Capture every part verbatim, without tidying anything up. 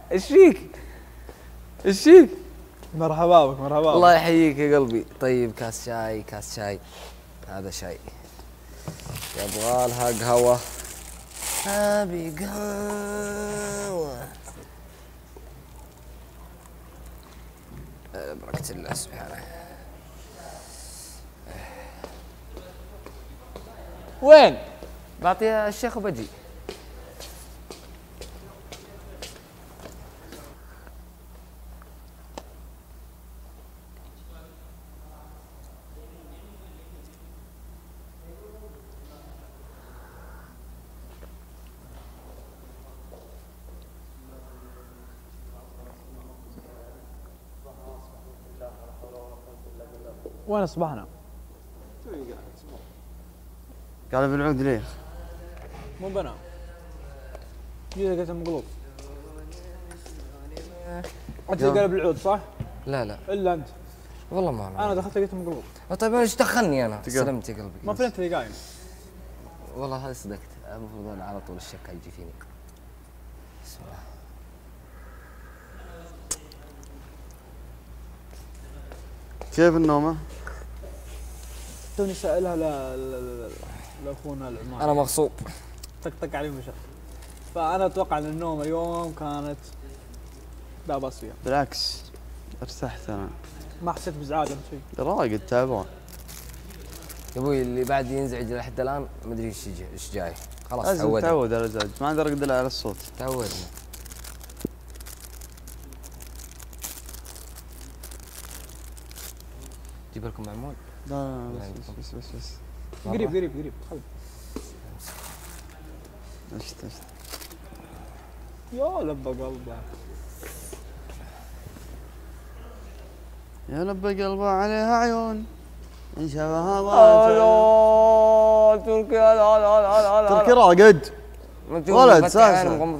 ايش فيك؟ ايش فيك؟ مرحبا بك مرحبا. الله يحييك يا قلبي. طيب كاس شاي كاس شاي. هذا شاي. يبغى لها قهوة. ابي قهوة. بركة الله سبحانه. وين؟ بعطي الشيخ وبجي. وين اصبحنا؟ قال بالعود ليه؟ مو بنا. جيت قلت مقلوب. انت قلب العود صح؟ لا لا الا انت. والله ما أعرف. انا دخلت لقيت مقلوب. طيب ايش دخلني انا؟ سلمت يا قلبي. ما في انت اللي قايم. والله هذا صدقت، المفروض انا على طول الشك يجي فيني. بسم الله. كيف النومه؟ توني سائلها ل لاخونا العماني. انا مغصوب. طقطق علي مشى. فانا اتوقع ان النوم اليوم كانت لا باس فيها. بالعكس ارتحت انا. ما حسيت بازعاج ولا شيء. راقد تعبان. يا ابوي اللي بعد ينزعج لحد الان ما ادري ايش يجي ايش جاي. خلاص لازم تعودنا. تعود على الازعاج، ما اقدر ارقد الا على الصوت. تعودنا. جيب لكم معمول؟ لا لا بس بس بس بس قريب قريب قريب خل. اشت اشت. يا لبى قلبه. يا لبى قلبه عليها عيون ان شبهها الله تركي. لا لا لا لا تركي راقد ولد صح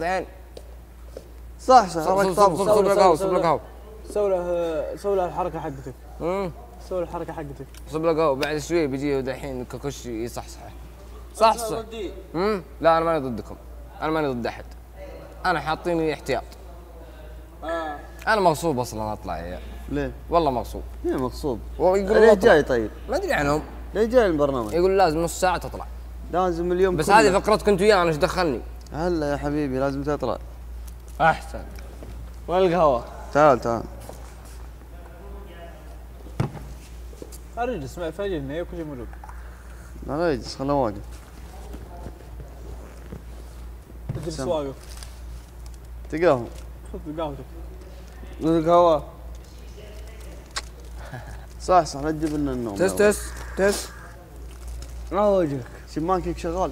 صح صح صب صب لك قهوه صب لك قهوه. سوي له سوي له الحركه حقتك. امم سوي له الحركه حقتك. صب لك قهوه بعد شوي بيجي دحين ككش يصحصح. صح صح. امم لا انا ماني ضدكم، انا ماني ضد احد، انا حاطيني احتياط. اه انا مغصوب اصلا اطلع يا عيال. ليه؟ والله مغصوب. ليه مغصوب؟ يقولوا ليه جاي طيب؟ ما ادري عنهم. ليه جاي البرنامج؟ يقول لازم نص ساعة تطلع. لازم اليوم بس كله. هذه فقرتك انت وياه، انا ايش دخلني؟ هلا يا حبيبي لازم تطلع. احسن. وين القهوة؟ تعال تعال. الرجل اسمع فاجئني وكل شيء موجود. لا لا يجلس خله واقف. اجلس واقف. تقهوى. خذ قهوتك. القهوة. صح صح لا تجيب لنا النوم. تس تس تس. ما وجهك. شباكك شغال.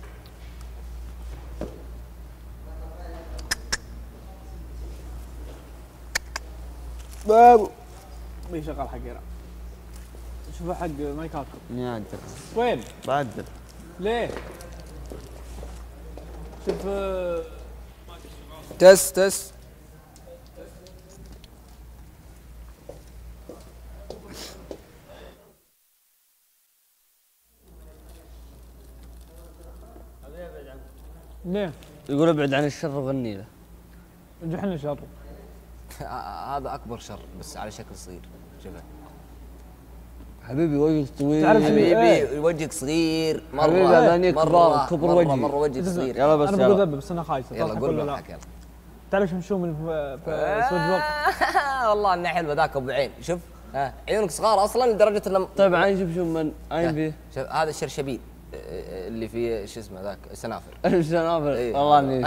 بابو. مي شغال حقنا. شوفوا حق مايكاتكم. يعدل. وين؟ بعدل. ليه؟ شوف تس تس. ليه؟ يقول ابعد عن الشر وغني له. نجحنا شر. هذا اكبر شر بس على شكل صغير. شوفه حبيبي وجهك طويل. تعرف حبيبي وجهك صغير مره. حبيبي هذاني كبار مرة كبر مرة وجهي. مره وجهك صغير. يلا بس انا بقول ذب بس انا خايس. يلا قول له يلا. تعرف شو من في سويد بوك؟ والله انه حلو ذاك ابو عين. شوف ها عيونك صغار اصلا لدرجه انه طيب عين شوف شوف من عين فيه. شوف هذا الشرشبيل اللي فيه شو اسمه ذاك سنافر. السنافر إيه. والله اني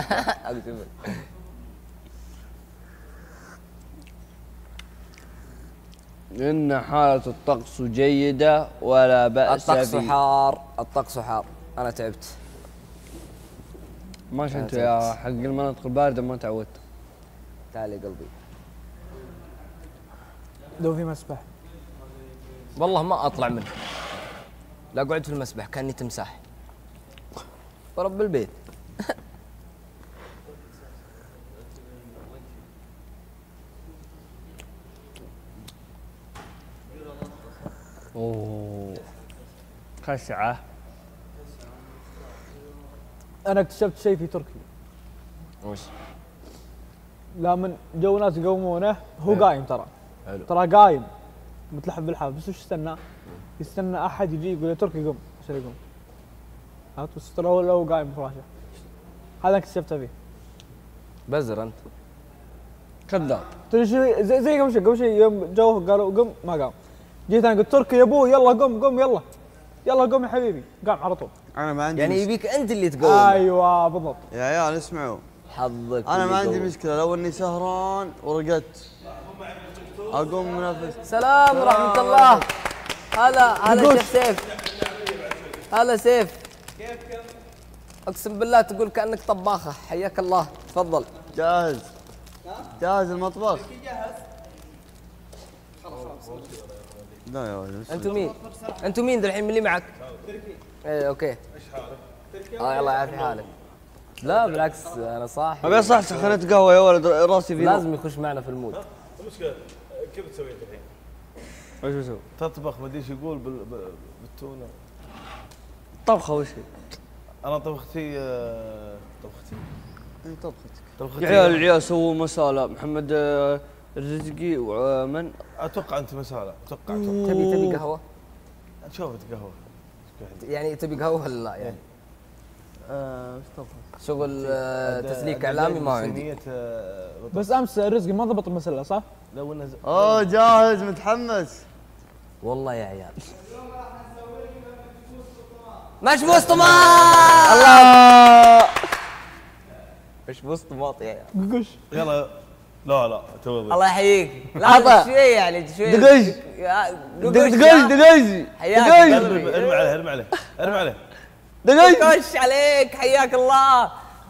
إن حالة الطقس جيدة ولا بأس الطقس فيه. حار الطقس حار. انا تعبت. ما انت يا حق المناطق الباردة ما تعودت. تعال يا قلبي. لو في مسبح والله ما اطلع منه. لا اقعد في المسبح كاني تمساح. ورب البيت. اوه خشعة. انا اكتشفت شيء في تركيا. وش؟ لا من جو ناس يقومونه هو إيه. قايم ترى. حلو. ترى قايم متلحب بالحاف بس وش يستنى؟ يستنى احد يجي يقول يا تركي قم عشان يقوم. عرفت بس ترى هو لو قايم بفراشه. هذا اكتشفته فيه. بزر انت كذاب. تدري شو زي زي قبل شوي قبل شوي يوم جوه قالوا قم ما قام. جيت انا قلت تركي يا ابوي يلا قم قم يلا. يلا قم يا حبيبي قام على طول. انا ما عندي يعني مشكلة. يبيك انت اللي تقوم. ايوه بالضبط. يا عيال اسمعوا، حظك. انا اللي ما عندي يقوم. مشكله لو اني سهران ورقدت اقوم من نفس. سلام ورحمة الله. هلا هلا شيخ سيف. هلا سيف. كيفكم؟ اقسم بالله تقول كانك طباخة، حياك الله، تفضل. جاهز جاهز المطبخ؟ لا يا ولد انتم مين؟ انتم مين ذا الحين من اللي معك؟ تركي. ايه اوكي. ايش حالك؟ اه الله يعافي حالك. لا بالعكس انا صاحي. ابي صح سخنت قهوه يا ولد راسي في لازم يخش معنا في المود. المشكلة كيف تسوي انت الحين؟ وش بسوي؟ تطبخ ما ادري ايش يقول بال- بال- بالتونة. طبخه وش هي؟ انا طبختي آه، طبختي اي طبختك. طبختي يا عيال العيال سووا مساله محمد آه، الرزقي ومن اتوقع انت مسالة اتوقع اتوقع تبي تبي قهوة؟ شوفت قهوة يعني تبي قهوة ولا لا يعني؟ آه، وش طبخت؟ شغل آه، تسليك اعلامي ما عندي. صينية، آه، بطاطس. بس امس رزقي ما ضبط المساله صح؟ لو انه ز- اوه جاهز متحمس. والله يا عيال مشبوس طماط. الله مشبوس طماط يا عيال. قش يلا لا لا تو الله يحييك. عطا. لا شوي يعني شوي. دقيش. يا- دقيش دقيش. دقيش حياك. دقيش ارمي ارمي عليه ارمي عليه ارمي عليه دقيش. دقش عليك حياك الله.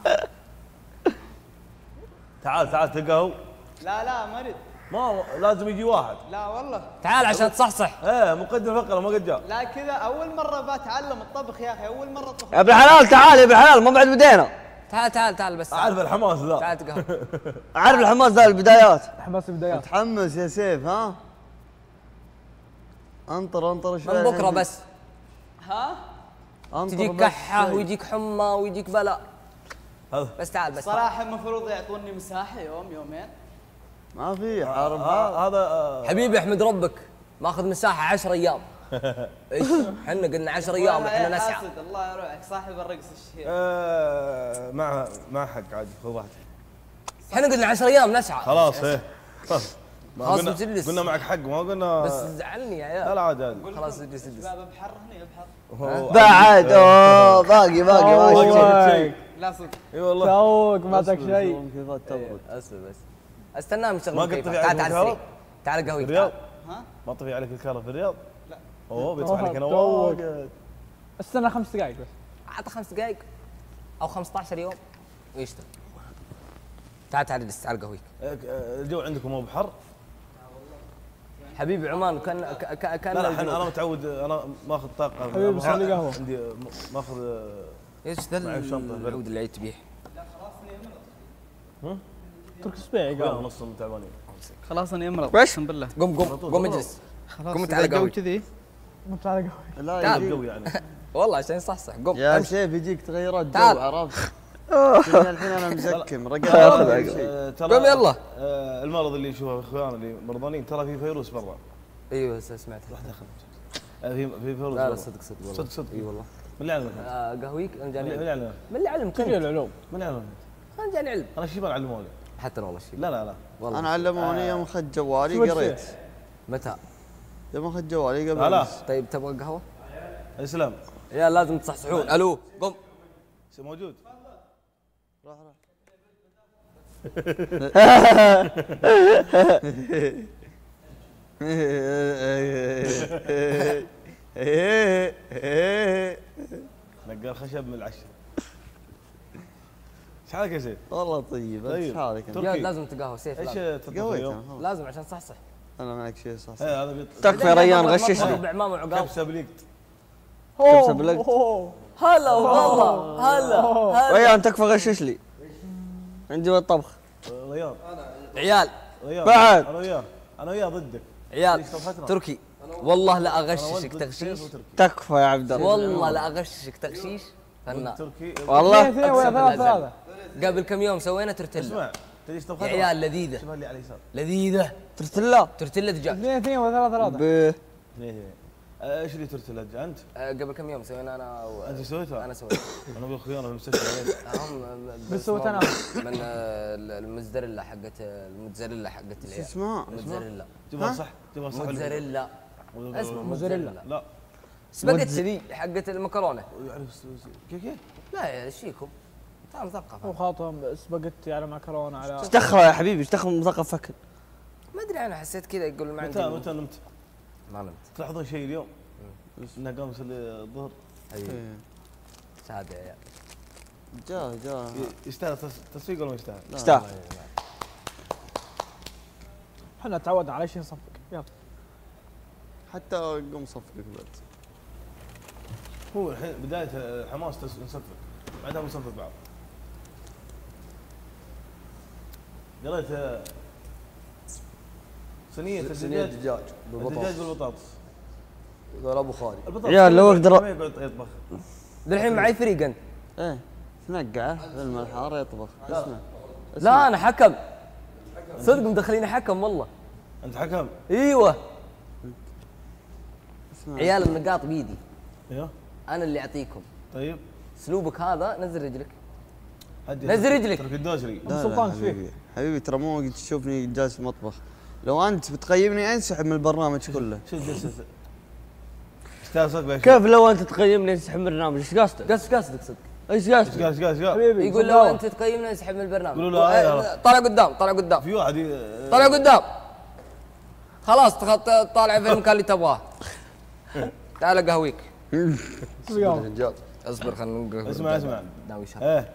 تعال تعال تلقاه لا لا ما اريد. ما لازم يجي واحد. لا والله تعال عشان تصحصح. ايه مقدم فقره ما قد جاء. لا كذا اول مره بتعلم الطبخ يا اخي اول مره اطبخ. يا ابن الحلال تعال يا ابن الحلال ما بعد بدينا. تعال تعال تعال بس. اعرف الحماس ذا. تعال تقهوى. اعرف الحماس ذا البدايات. حماس البدايات. متحمس يا سيف ها؟ انطر انطر شوي. من بكره بس ها انطر تجيك بس كحه شوي. ويجيك حمى ويجيك بلاء. هذا بس تعال بس. صراحه المفروض يعطوني مساحه يوم يومين. ما في حارب آه، هذا آه، حبيبي احمد ربك ماخذ مساحه عشر ايام. ايش؟ احنا قلنا عشر ايام والله احنا يا نسعى. حاسد الله يروحك صاحب الرقص الشهير. آه، مع مع حق عادي خذ واحد. احنا قلنا عشر ايام نسعى. خلاص ايه خلاص. ما خلاص قلنا بجلس. قلنا معك حق ما قلنا. بس زعلني يا لا عيال. لا عادي عادي. خلاص اجلس اجلس. باب بحر هنا يبحر. هو- بعد اوه باقي باقي باقي. توك لا صدق اي والله. توك ما تك شيء. كيف تبغى؟ اسف بس استناه من ما شغل قد كيفك. طفي تعال عليك تعال الكهرب؟ سريع. تعال قهوي في الرياض ها ما طفي عليك الكهرباء في الرياض؟ لا. اوه بيدفع عليك انا توك. واجد. استنى خمس دقائق بس. اعطى خمس دقائق او خمسة عشر يوم ويشتغل. تعال تعال اجلس تعال قهويك. آه، آه، الجو عندكم مو بحر؟ حبيبي عمان كان ك- ك- كان لا لا الجنوب. الحين انا متعود انا ماخذ طاقه. حبيبي ما- سوي لي قهوة. عندي م- ماخذ آه، ايش ذا معي شنطة برد. العود اللي عيد تبيح. ترك سبيعي قهوه قال. نص تعبانين. خلاص انا امرض وش؟ اقسم بالله. قم قم قم اجلس. خلاص قم إذا تعال الجو قهوي. كذي مو تعال قهوي. لا تعال. يجيك- الجو يعني. والله عشان يصحصح قم يا امشي. سيف يجيك تغيرات جو تعال. عرفت؟ شوفني الحين انا مزكم رقم آه، ترى قم يلا. آه، المرض اللي يشوفه اخوان اللي مرضانين ترى في فيروس برا. ايوه سمعت. آه، في في فيروس لا لا برا. صدق صدق والله. صدق صدق اي والله. من اللي علمك؟ آه، قهويك انا من جاني اللي علم. علمك؟ من اللي علمك كل انت؟ العلوم. من اللي علمك؟ انا جاني علم. انا شيبان علموني. حتى انا والله شيء. لا لا لا والله. انا علموني يوم اخذت جوالي شو قريت. متى؟ يوم اخذت جوالي قبل هلا أمس. طيب تبغى قهوه؟ اسلام يا لازم تصحصحون. الو قم. موجود. روح روح. نقال خشب من العشر. ايش حالك يا سيف؟ والله طيب انت طيب. ايش حالك انت؟ يا تركي. لازم تقهوى سيف. ايش لازم, تطبخ قويت اليوم؟ انا خلاص. لازم عشان تصحصح. انا معك شيء صح. ايه هذا بيط- تكفى يا ريان غششني. بعمام وعقاب. كبسه بليقت. كبسة بلقت. هلا والله هلا هلا. ريان تكفى غشش لي. عندي بالطبخ. رياض عيال رياض بعد. انا وياه انا وياه ضدك. عيال ليش طبختنا؟ تركي والله لا أنا اغششك ولد ضد تغشيش. سيف وتركي. تكفى يا عبد الله. والله لا اغششك تغشيش. فنان. تركي والله اثنين ويا أقسم بالله ثلاثة هذا. قبل كم يوم سوينا ترتيلا. اسمع تدري ايش يا طبختها؟ عيال لذيذه شوف اللي على اليسار. لذيذه ترتلا تورتيلا دجاج. اثنين اثنين وثلاثة ثلاثة. ب ايه آه، ايش اللي ترتلج انت؟ آه، قبل كم يوم سوينا انا و... انت سويتها؟ انا سويت انا ابو خيانه في المستشفى. هم بس سويت أنا. من آه، الموزاريلا حقت الموزاريلا حقت شو العيال. اسمه؟ الموزاريلا تبغى صح تبغى صح. موزاريلا اسمه موزاريلا. لا سباجيتي ذي حقت المكرونه. يعرف كيف كيف؟ لا يا شيكم تعال مثقف. هو خاطهم سباجيتي على مكرونه على ايش دخله يا حبيبي؟ ايش دخل مثقف فكر؟ ما ادري انا حسيت كذا يقول ما عندي. متى متى نمت؟ ما نمت. تلاحظون شيء اليوم؟ انه قام يصلي الظهر. ايوه إيه. شهاده يا عيال. جاء جاء يستاهل تس- تسويق ولا ما يستاهل؟ استاهل. احنا تعودنا على شيء نصفق يلا. حتى قم صفقك بعد. هو الحين بدايه الحماس تس- نصفق بعدها نصفق بعض. قريت آه، صينيه صينية الدجاج دجاج الدجاج بالبطاطس بالبطاطس. قال ابو خالد. البطاطس عيال، لو كم أقدر- كم يقعد يطبخ؟ الحين معي فريق انت. ايه تنقعه في الماء الحار يطبخ. اسمع لا انا حكم صدق مدخلين حكم والله. انت حكم؟ ايوه اسمع عيال النقاط بيدي ايوه انا اللي اعطيكم. طيب اسلوبك هذا نزل رجلك. هدي نزل رجلك. ترك الدوسري. لا سلطان لا إيش فيه؟ حبيبي حبيبي ترى مو وقت تشوفني جالس في المطبخ. لو انت بتقيمني انسحب من البرنامج كله. شو الجلسه؟ استاذ صدق بيش. كيف لو انت تقيمني انسحب من البرنامج؟ ايش قصدك؟ قص قصدك صدق. ايش ايش قصدك؟ قال ايش قال ايش قال؟ حبيبي يقول لو انت تقيمنا نسحب من البرنامج. قولوا له آه، آه، طالع قدام طالع قدام في واحد ي- طالع قدام. خلاص تخط طالع في المكان اللي تبغاه. تعال قهويك. رجال اصبر خلينا نقهوي. اسمع اسمع ناوي شهر. ايه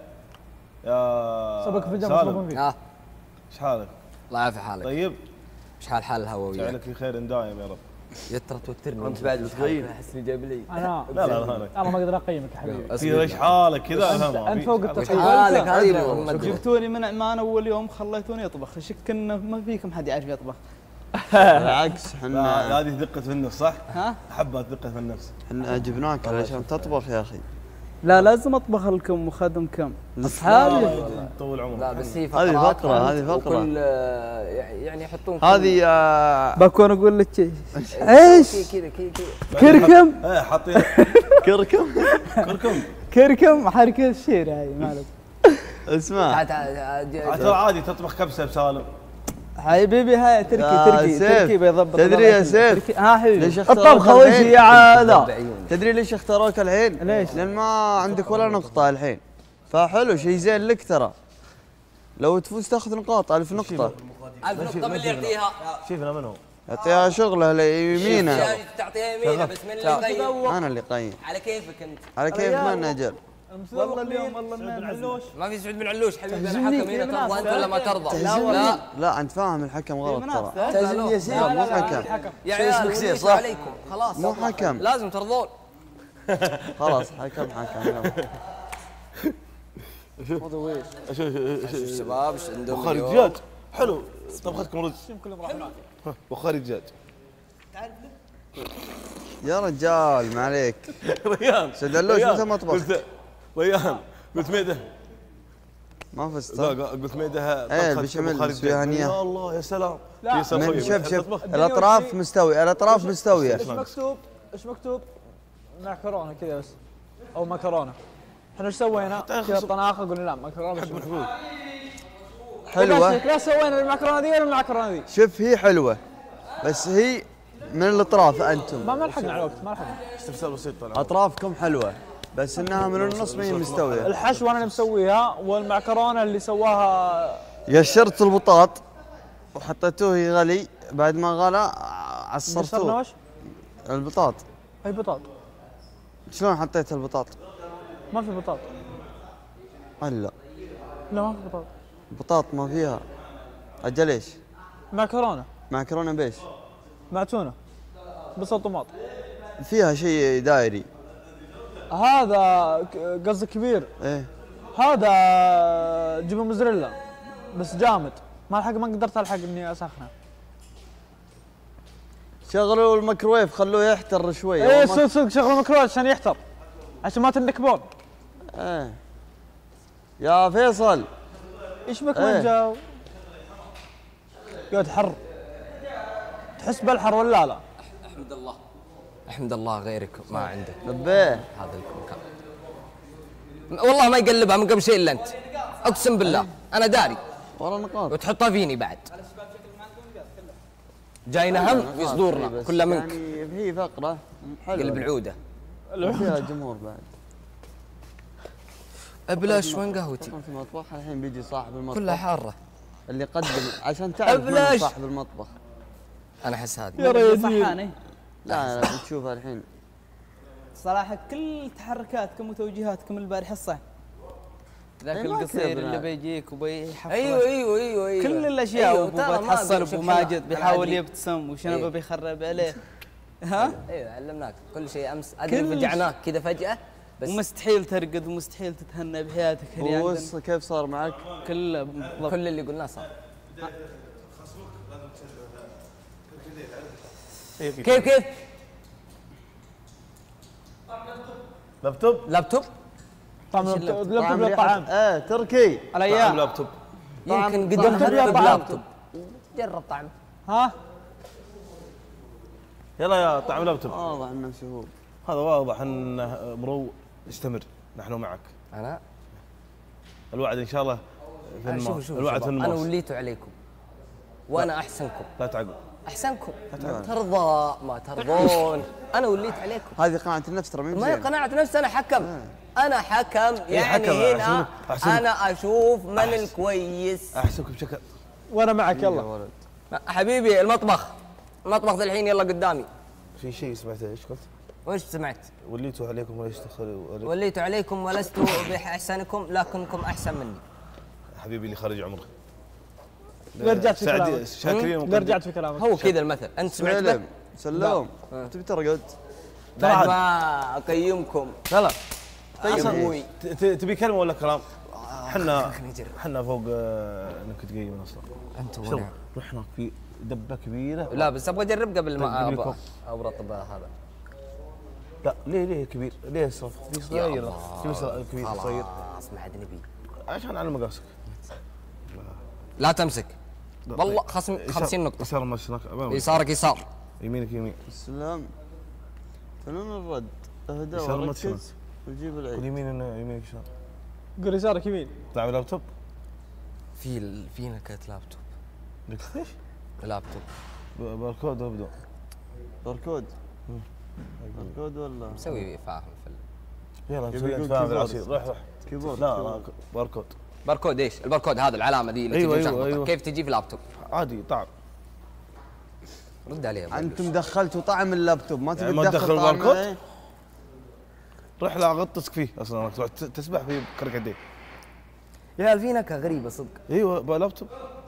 يا سبك في الجنب سالم، يصرفون فيه. اه ايش حالك؟ الله يعافي حالك. طيب ايش حال حال الهواء وياك؟ جعلك في خير دايم يا رب. يترى توترني انت بعد بتغير احسني جايب لي. انا لا لا لا انا ما اقدر اقيمك يا حبيبي. في ايش حالك كذا انت افهمها. انت في- فوق في- التقييم. حالك هذه محمد. جبتوني من معنا اول يوم خليتوني اطبخ شك انه ما فيكم حد يعرف يطبخ. بالعكس لا احنا هذه دقة في النفس صح؟ ها؟ احبها دقة في النفس. احنا جبناك علشان تطبخ يا اخي. لا لازم اطبخ لكم وخدمكم. لا، اصحابي لا، طول عمرك. لا بس هي هذه فقرات فقرة، فهمت؟ هذه فقرة. وكل آه، يعني يحطون كل- هذه آه، بكون اقول لك شيء. كذا ايش؟ كذا كذا كذا. كركم ايه حاطين كركم. كركم. كركم حركة الشير هاي مالك. اسمع تعال تعال تعال. ترى عادي تطبخ كبسة بسالم. حبيبي هاي تركي يا تركي سيف، تركي بيضبط. تدري يا الوضع. سيف، تركي- ها حبيبي ليش اختاروك الطبخة وش الحين؟ هي عادة؟ بعيوني. تدري ليش اختاروك الحين؟ ليش؟ لان ما عندك ولا نقطة الحين. فحلو شيء زين لك ترى. لو تفوز تاخذ نقاط ألف نقطة. ألف نقطة من اللي يعطيها. شوفنا منهم. يعطيها شغله ليمينه. يعني تعطيها يمينه بس من اللي يقيم. انا اللي قيم. على كيفك انت. على كيف من اجل. والله اليوم والله من ما في سعود بن علوش حبيبي انا حكم هنا ترضى انت ولا ما ترضى؟ لا لا لا انت فاهم الحكم غلط ترى. تعزمني يا سيف. لا مو حكم. يا عيال كثير، وليت صح؟ عليكم خلاص مو حكم. لازم ترضون. خلاص حكم حكم يلا. شوف شوف الشباب ايش عندهم بخاري اليوم؟ دجاج حلو طبختكم رز. ها، بخاري دجاج. يا رجال ما عليك. ريان سدلوش ريان، متى ما طبخت؟ قلت ريان قلت ميده ما فزت. لا قلت ميده إيه، طبخت البشاميل بخاري تسويها دجاج. هنية. يا الله يا سلام. لا، في صفوي. من شوف شوف تطبخ؟ الاطراف مستويه الاطراف مستويه. ايش مكتوب؟ ايش مكتوب؟ معكرونه كذا بس او مكرونه. احنا ايش سوينا؟ كذا طناخه قلنا لا مكرونه بس. حلوه. لا سوينا المعكرونه ذي ولا المعكرونه ذي؟ شوف هي حلوه بس هي من الاطراف انتم. ما ما لحقنا على الوقت ما لحقنا. استفسار بسيط طال اطرافكم حلوه بس انها من النص ما هي مستويه. الحشو انا اللي مسويها والمعكرونه اللي سواها قشرت البطاط وحطيتوه يغلي بعد ما غلى قشرنا عصرتوه. وش؟ البطاط اي بطاط. شلون حطيت البطاط؟ ما في بطاط. هلا لا ما في بطاط. بطاط ما فيها. اجل ايش؟ معكرونه معكرونه بيش؟ مع تونه بصل طماط. فيها شيء دايري. هذا ك- قصدك كبير. ايه هذا جبن موزاريلا بس جامد ما الحق ما قدرت الحق اني اسخنه. شغلوا الميكروويف خلوه يحتر شوي. ايه أول ما- صدق صدق شغل الميكروويف عشان يحتر عشان ما تنكبون. ايه يا فيصل ايش بك إيه. وين جاو؟ يقعد حر. تحس بالحر ولا لا؟ احمد الله احمد الله غيرك ما عنده لبيه هذا المكان. والله ما يقلبها من قبل شيء الا انت، اقسم بالله انا داري، ورا نقاط. وتحطها فيني بعد. جاينا هم في صدورنا كلها منك. يعني هي فقره حلوه قلب العوده فيها جمهور بعد. ابلاش وين قهوتي؟ فقرة المطبخ الحين بيجي صاحب المطبخ كلها حاره. اللي يقدم عشان تعرف من أبلاش. صاحب المطبخ. انا احس هذه يا ريت صحاني. لا لا بتشوفها الحين. صراحه كل تحركاتكم وتوجيهاتكم البارحه صح. ذاك إيه ما القصير كذبنا. اللي بيجيك وبيحفظ ايوه ايوه ايوه ايوه كل الاشياء أيوة، ابو ترى ما بتحصل أقول ابو شوف ماجد أنا بيحاول أدري. يبتسم وشنبه إيه. بيخرب عليه. ها؟ ايوه علمناك كل شيء امس. ادري كل فجعناك كذا فجاه بس. ومستحيل ترقد ومستحيل تتهنى بحياتك هنا عندنا وص كيف صار معك؟ كله بالضبط. كل اللي قلناه صار. كيف كيف؟ لابتوب لابتوب؟ طعم إيش اللابتوب طعم اللابتوب له ريحة- طعم. ايه تركي. طعم الايام لابتوب طعم- يمكن طعم قدمها لابتوب يا لك طعم. بلابتوب. جرب طعم. ها؟ يلا يا طعم لابتوب. واضح انه شهور. هذا واضح ان مرو استمر، نحن معك. انا الوعد ان شاء الله في أنا النماس. شوفوا شوفوا الوعد في شباب، انا النماس. وليت عليكم وانا احسنكم. لا تعقل. احسنكم ترضى ما ترضون. انا وليت عليكم. هذه قناعة النفس ترى ما هي قناعة نفس. انا حكم. انا حكم يعني حكم، هنا أحسنك- أحسنك. انا اشوف من الكويس. احسنك بشكل. وانا معك يلا. ولد. حبيبي المطبخ المطبخ ذا الحين يلا قدامي. في شيء سمعته ايش قلت؟ وش سمعت؟ وليتوا عليكم وليش تدخلوا وليت عليكم ولست بأحسنكم لكنكم أحسن مني. حبيبي اللي خارج عمره. لا رجعت في سعدي- كلامك. شاكرين لا رجعت في كلامك. هو كذا المثل. أنت سمعت سلم به؟ سلوم تبي ترقد؟ بعد ما أقيمكم. لا لا أبوي. ت- ت- تبي كلمه ولا كلام؟ احنا خليني أجرب. احنا فوق آه، انك تقيم اصلا. أنت شوف وين؟ رحنا في دبه كبيره. لا بس أبغى أجرب قبل ما طيب، أبغى قبلكم. أورط هذا. لا ليه ليه كبير؟ ليه صف؟ في صغير في صغير- كبير صغير خلاص ما عاد نبي. عشان على مقاسك. لا تمسك. لا، والله طيب. خصم يسار- خمسين نقطة. يسار مشناك يسارك يسار. يمينك يمين. سلام فنون الرد اهدى يسار وركز متشنك. وجيب كل العيد. يمين يمينك يسار. قول يسارك يمين. تعال لابتوب. في ال- في نكهة لابتوب. لك ايش؟ لابتوب. ب- باركود ولا بدون؟ باركود باركود ولا مسوي فاهم في ال- يلا يبي نسوي يقول انت فاهم كيبورد. العصير. روح روح. كيبورد لا لا كيبورد. باركود باركود. ايش الباركود هذا؟ العلامة دي اللي أيوة، تجي أيوة، مشخبطة. أيوة. كيف تجي في لابتوب؟ عادي طعم. رد عليه يا أبو انتم علوش. دخلتوا طعم اللابتوب ما تبي يعني ما تدخل تدخل طعم باركود؟ إيه؟ روح لا غطسك فيه اصلا تروح ت- تسبح فيه بكركديه. يا عيال في نكهة غريبة صدق. ايوه بلابتوب.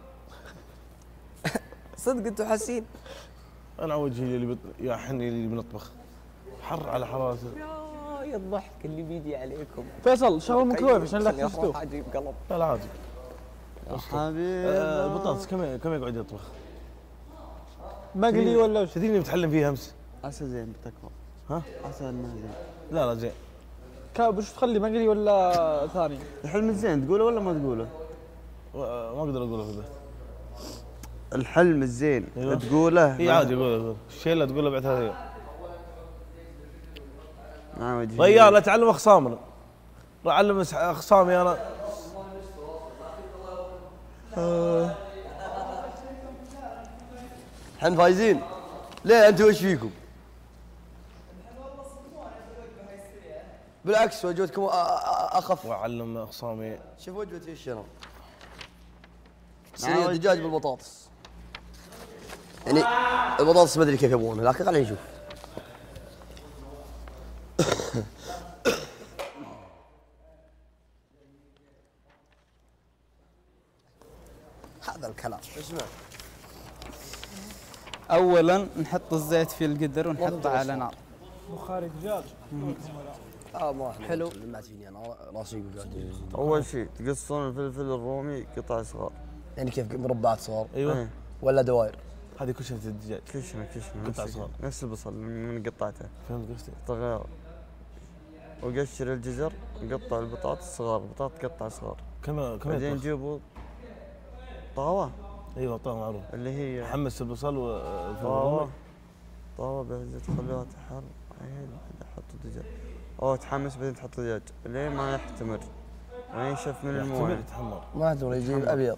صدق انتوا حاسين؟ انا وجهي اللي بت... يا حني اللي بنطبخ حر على حرارته. يا يا الضحك اللي بيجي عليكم. فيصل شغل الميكرويف عشان لا تشتوه. اجيب قلب. لا لا عادي. حبيبي آه، البطاطس كم كم يقعد يطبخ؟ مقلي ولا وش؟ تدري اني متحلم فيها امس؟ عسى زين بتكبر. ها؟ عسى انه زين. لا لا زين. كاب وش تخلي مقلي ولا ثاني؟ الحلم الزين تقوله ولا ما تقوله؟ و- ما اقدر اقوله في البيت. الحلم الزين أيوة. تقوله اي عادي اقوله اقوله. الشيء اللي تقوله بعد ثلاث ايام. مع وجهي. ريال لا تعلم اخصامنا. راح اعلم أس- اخصامي انا. الحين فايزين. ليه انتم وش فيكم؟ بالعكس وجبتكم أ- أ- اخف. واعلم اخصامي. شوف وجبتي ايش انا. صينية دجاج بالبطاطس. يعني البطاطس ما ادري كيف يبغونها لكن خلينا نشوف. هذا الكلام. اسمع اولا نحط الزيت في القدر ونحطه على نار. بخاري دجاج. اه ما حلو. ما تجيني انا راسي يوجعني. اول شيء تقصون الفلفل الرومي قطع صغار. يعني كيف مربعات صغار ايوه إيه. ولا دوائر؟ هذه كشرة الدجاج. كشمه كشمه قطع نفس- صغار. نفس البصل من من قطعته. فهمت قصدي؟ طغير. وقشر الجزر قطع البطاطس صغار، البطاطس قطع صغار. كم كم بعدين يطبخ؟ جيبوا طاوة ايوه طاوه معروف. اللي هي حمس البصل والفلفل طاوة الرومي. طاوة بعدين تخليها تحر عين بعدين تحط الدجاج. أو تحمس بعدين تحط دجاج لين ما يحتمر وينشف من يحتمل المويه. يتحمر. ما ادري يجيب ابيض.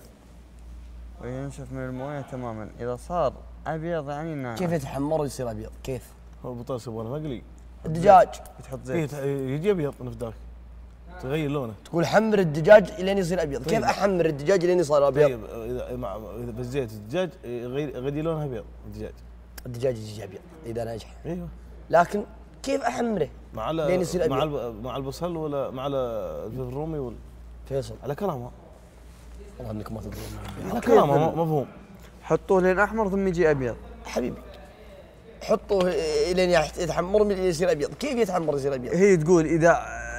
وينشف من المويه تماما. إذا صار أبيض يعني ناعم. كيف يتحمر ويصير ابيض؟ كيف؟ هو البطاطس يبغى مقلي. الدجاج بتحط إيه، زيت. يجي ابيض نفداك. تغير لونه. تقول حمر الدجاج لين يصير ابيض، كيف احمر الدجاج لين يصير ابيض؟ طيب اذا مع اذا بالزيت الدجاج يغير يغير لونها ابيض الدجاج. الدجاج يجي ابيض اذا نجح، ايوه. لكن كيف احمره؟ مع لين يصير مع أبيض. الب- مع البصل ولا مع ال- الفلفل الرومي ولا فيصل على كلامه. والله انك ما تدري. على كلامه م- مفهوم. حطوه لين أحمر ثم يجي أبيض. حبيبي حطوه لين يحت- يتحمر من يصير ابيض، كيف يتحمر يصير ابيض؟ هي تقول إذا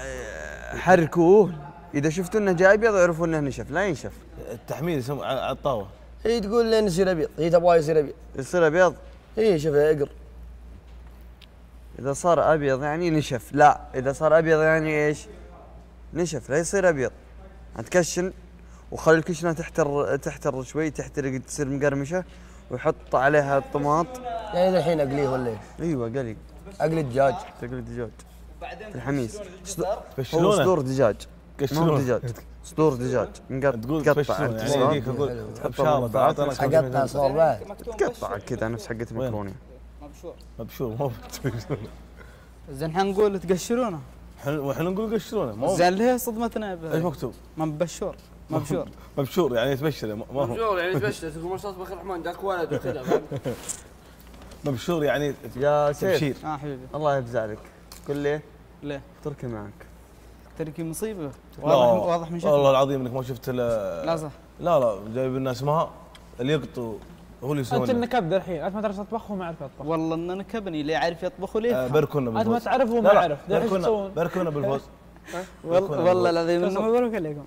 حركوه إذا شفتوا إنه جاي أبيض اعرفوا إنه نشف لا ينشف. التحمير يسمى على على الطاوه. هي تقول لين يصير ابيض، هي تبغاه يصير ابيض. يصير أبيض. هي شوفها اقر. إذا صار أبيض يعني نشف. لا إذا صار أبيض يعني إيش؟ نشف لا يصير أبيض. هتكشن وخلي الكشنة تحتر تحتر شوي تحترق تصير مقرمشة ويحط عليها الطماط. يعني الحين اقليه ولا ايش؟ أيوة قلي اقلي الدجاج. تقلي الدجاج في الحميس. هو كشلونه. صدور دجاج ما هو كشلونه. دجاج صدور دجاج نقط تقول تقطع كشلونه يعني انتصار. يجيك اقول تحط بشاره مربعات تعال وتحط أنا اقطع صور بعد. تقطع كذا نفس حقة المكرونة. مبشور. مبشور مو زين احنا نقول تقشرونه. احنا واحنا نقول قشرونه ما هو زين ليه صدمتنا ايش ب- مكتوب؟ ما مبشور مبشور. مبشور يعني يتبشر ما هو مبشور يعني تبشر تقول ما شاء الله الرحمن جاك ولد وكذا فاهم؟ مبشور يعني يا سيف تبشير. اه حبيبي الله يجزع لك قل لي ليه؟ تركي معك. تركي مصيبه. لا واضح واضح من شكله. والله العظيم انك ما شفت ال- لا صح. لا لا جايب لنا اسمها اللي يقطوا هو اللي انت يسوون انك ابدا الحين، انت ما تعرف تطبخ وما يعرف يطبخ. والله ان انا كبني اللي يعرف يطبخ وليه آه، يفهم. باركونا انت ما بالفوز. تعرف وما لا لا يعرف، ده ايش باركونا تسوون؟ باركونا بالفوز. والله والله العظيم انه مبروك عليكم.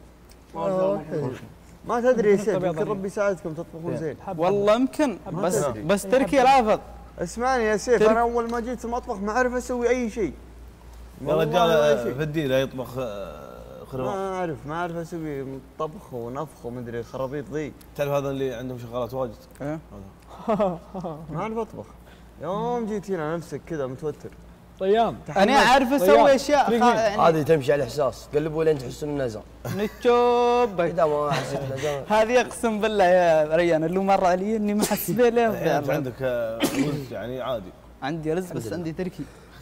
ما تدري يا سيف طب يلا يمكن بينا. ربي يساعدكم تطبخون زين. والله يمكن بس تدري. بس تركي رافض. اسمعني يا سيف ترك- انا اول ما جيت المطبخ ما اعرف اسوي اي شيء. يا والله رجال ولا آه، شيء. فدي لا يطبخ آه، خروف. ما اعرف ما اعرف اسوي طبخ ونفخ ومدري خرابيط ذي. تعرف هذا اللي عندهم شغالات واجد. إيه؟ ما اعرف اطبخ. يوم جيت هنا نفسك كذا متوتر. طيام انا عارف اسوي رياض. اشياء خ- تركي. يعني هذه تمشي على الاحساس، قلبوا لين تحسون النزع. نتشوبك. اذا ما حسيت النزع هذه اقسم بالله يا ريان اللي مر علي اني ما احس به الحين ليه. انت عندك آه، رز يعني عادي. عندي رز بس عندي تركي.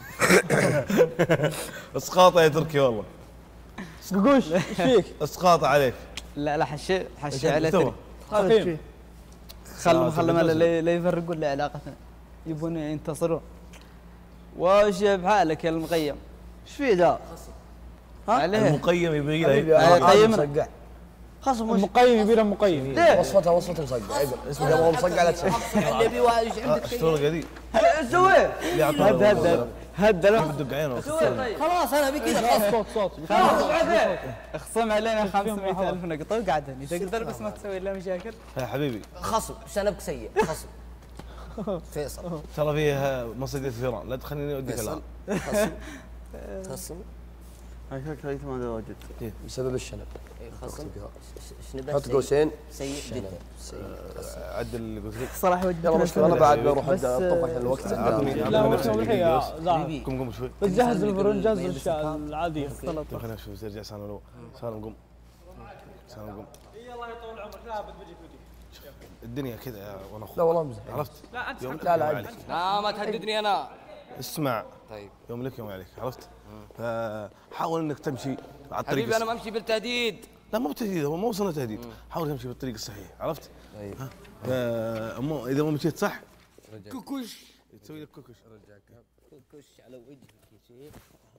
اسقاطه يا تركي والله. قوش ايش فيك؟ اسقاطه عليك. لا لا حشي حشي إيش على سوى؟ تركي. تقييم خلهم لا، خلهم تبي لا لا يفرقون لي علاقتنا يبون ينتصرون. وش بحالك يا المقيم؟ ايش في ذا؟ عليه المقيم يبي حبيبي له هذا قيمنا. مصقع. خصم وش المقيم يبي له مقيم. ليه؟ وصفتها وصفة مصقع، اقرا اسمه اذا ما هو مصقع لا تسوي. اشتغل قديم. ايش سويت؟ اللي هد يعطوه هد هد له بدق عينه. خلاص انا ابي كذا. صوت صوت اخصم علينا خمسمائة ألف نقطة وقعد هني تقدر بس ما تسوي الا مشاكل. يا حبيبي خصم سنبك سيء خصم. فيصل ترى فيها مصيدة فيران لا تخليني اوديك الان. خصم خصم هاي شكلها ما ادري واجد. بسبب الشنب. خصم شنبه حط قوسين سيء جدا. عدل اللي قلت لك. صراحة يلا مشكلة انا بعد بروح بس- ابدا الطبخ عشان الوقت عطني- عندنا. لا عطني مو نفسي الحين دقيقة يا بس. زاهر. قم قم شوي. بس جهز الفرن جهز ما يلبس الاشياء النقاب. العادية. طيب خلينا نشوف يرجع سالم لو سالم قم سالم قم. الله يطول عمرك لا بتجيك الدنيا كذا يا وانا اخوك لا والله امزح. عرفت؟ لا انت يوم لا لا يوم عندك. عليك. لا ما تهددني انا. اسمع طيب يوم لك يوم عليك عرفت؟ فحاول انك تمشي على الطريق حبيبي انا الص- ما امشي بالتهديد. لا مو بتهديد هو مو وصلنا تهديد حاول تمشي بالطريق الصحيح عرفت؟ طيب ف- مو اذا ما مشيت صح كوكوش تسوي لك كوكش كش على وجهك يا شيخ.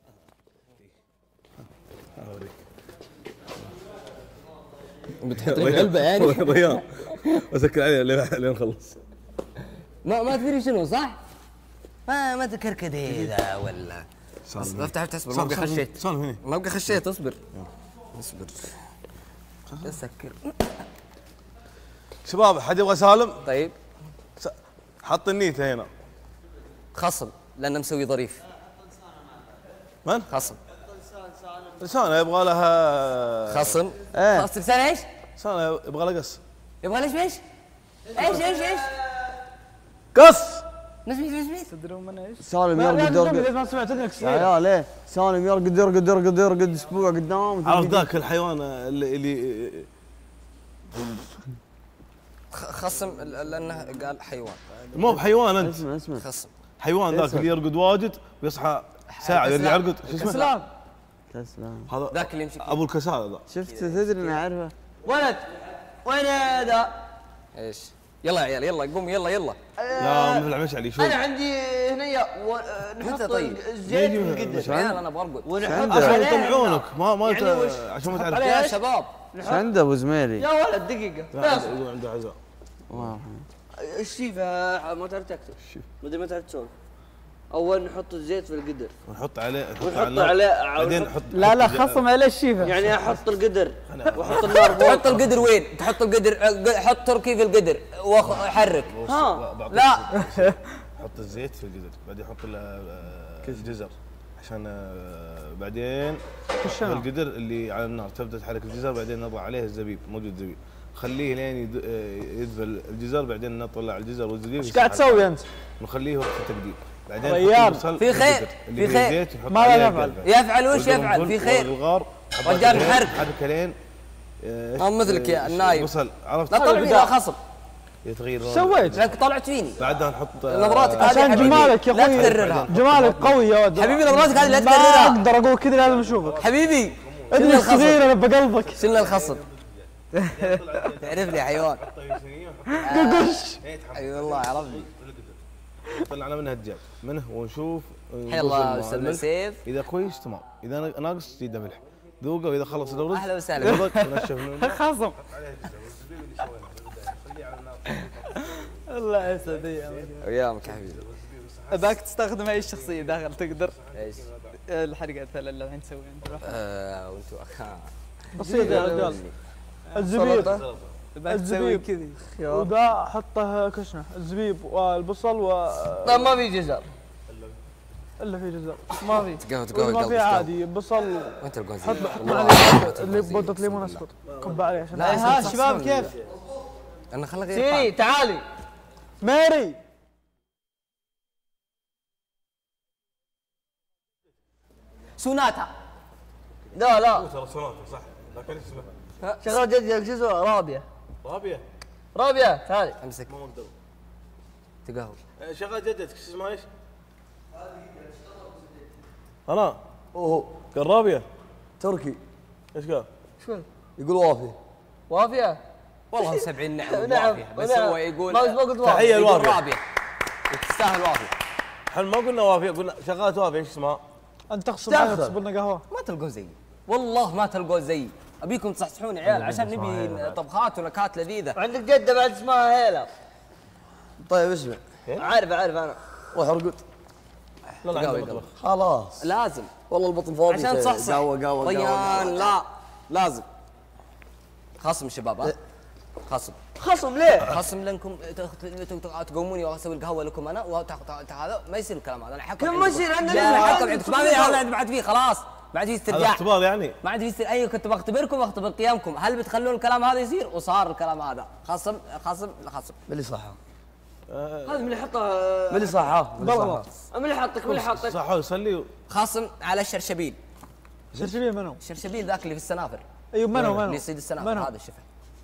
اوريك بتحط لي علبة يعني؟ ريان اسكر عليه لين لين نخلص. ما ما تدري شنو صح؟ ما ما تكركد ذا ولا بس افتح افتح اصبر ما ابقى خشيت سالم هنا ما ابقى خشيت اصبر اصبر سكر شباب حد يبغى سالم طيب س- حط النيته هنا. خصم لانه مسوي ظريف من؟ خصم لسانه يبغى لها خصم ايه خصم لسان ايش؟ لسانه يبغى لها قص. يبغى ليش ايش؟ ايش ايش ايش؟ قص. نسمي نسمي تدرون من ايش؟ سالم لا يرقد لا يرقد ما سمعت لك يا كثير. عيال ليه؟ سالم يرقد يرقد يرقد يرقد اسبوع قدام. عرفت ذاك الحيوان اللي, اللي خصم ل- لانه قال حيوان. مو بحيوان انت، اسمع اسمع خصم. حيوان ذاك اللي يرقد واجد ويصحى ساعه يرجع يرقد. شو اسمه؟ اسلام تسلم. هذا ذاك اللي يمشي. ابو الكسالة ذا. شفت تدري اني اعرفه. ولد وين هذا؟ ايش؟ يلا يا عيال يلا قوم يلا يلا. لا مثل مشعلي شوي. انا عندي هنا و- نحط طيب؟ الزيت يجي- في القدر يا عيال انا برقد. ونحط عشان عليه يطلعونك ما ما يعني وش؟ انت عشان ما تعرف. عليه يا إيش؟ شباب ايش عنده ابو زميلي؟ يا ولد دقيقة لا، بس يقول عنده عزاء. الله يرحمه. الشيفة ما تعرف تكتب ما ادري ما تعرف تسولف اول نحط الزيت في القدر ونحط عليه نحط ونحط على النار. عليه بعدين ونحط- نحط لا لا نحط- خصم عليه الشيفه. يعني احط القدر واحط النار فوق تحط القدر وين؟ تحط القدر حط تركي في القدر وحرك. ها بعطيك لا حط الزيت في القدر بعدين حط له آه، الجزر عشان آه، بعدين القدر اللي على النار تبدا تحرك الجزر بعدين نضع عليه الزبيب موجود زبيب خليه لين يد- آه، يذبل الجزر بعدين نطلع الجزر والزبيب ايش قاعد تسوي انت؟ نخليه وقت التقديم بعدين ريال. نحط البصل في خير، والقدر اللي في فيه خير. زيت نحط ماذا عليه نفعل؟ القرفة. يفعل وش والقرنفل يفعل في خير. والغار رجال حرق. حرك لين آه، ما مثلك يا آه، النايم. بصل عرفت لا طلع فيني لا خصم. يتغير ايش سويت؟ لك طلعت فيني. بعدها نحط آه، نظراتك هذه عشان حبيبي جمالك يا لا اخوي. تكررها. جمالك قوي يا ولد. حبيبي نظراتك هذه لا ما تكررها. اقدر اقول كذا لازم اشوفك. حبيبي ابني شلنا الخصم. الصغير انا بقلبك. شلنا الخصم. تعرفني يا حيوان. قرش. اي والله عرفني. طلعنا منها الدجاج منه ونشوف حيا الله استاذ سيف. اذا كويس تمام اذا ناقص زيده ملح ذوقه واذا خلص الرز اهلا وسهلا. ذوقك ونشف منه خصم. الله يسعدك. ويامك يا حبيبي. اباك تستخدم اي شخصية داخل تقدر ايش؟ الحرقة مثلا اللي الحين تسوي انت آه وانتوا آه. بسيط يا رجال. الزبيب اباك تسوي الزبيب. كذي وده حطه كشنه الزبيب والبصل و لا ما في جزر الا في جزر ما في. تقهوى تقهوى ما في عادي بصل. وانت الجوز. حط حط عليه اللي بودة ليمون اسكت كب عليه عشان ها شباب كيف انا خلك سيري تعالي ماري. سوناتا. لا لا ترى صناعه صح لكن اسمه شغل جدي الجزر رابية رابيه رابية تعالي امسك ما اقدر تقهوى. شغل جدتك شو اسمها ايش؟ انا اوه قال رابيه تركي ايش قال؟ شو يقول وافي. وافية والله سبعين نعم نعم وافية. بس نعم. هو يقول ما ما قلت وافية تحيه يقول الوافيه رابية. تستاهل وافية. احنا ما قلنا وافيه قلنا شغلت وافيه ايش اسمها؟ انت تغصب علينا تصب لنا قهوه. ما تلقون زيي والله ما تلقون زيي. ابيكم تصحصحون يا عيال عشان نبي طبخات ونكهات لذيذة. عندك جدة بعد اسمها هيلا طيب اسمع عارف عارف انا روح ارقد. لا لا قهوة عندنا قهوة. مطبخ خلاص لازم والله البطن فاضي. عشان تصحصح. قهوه قهوه طيان لا لازم. خصم شباب ها خصم. خصم ليه؟ خصم لانكم تقوموني واسوي القهوه لكم انا وهذا ما يصير الكلام هذا. انا حكم كم ما يصير عندنا لا الحين. حكم عندكم ما في هذا ما عاد فيه خلاص ما عاد في هذا استرجاع. اختبار يعني ما عاد في استر... ايوه كنت بختبركم واختبر قيامكم. هل بتخلون الكلام هذا يصير؟ وصار الكلام هذا. خصم خصم خصم. من اللي صحها؟ هذا من اللي حطه من اللي صحها؟ من اللي صحها؟ من اللي حطك من اللي حطك صح يصلي خصم على الشرشبيل. شرشبيل منو؟ الشرشبيل ذاك اللي في السنافر ايوه منو منو؟ اللي يصيد السنافر منو؟ هذا الشفه.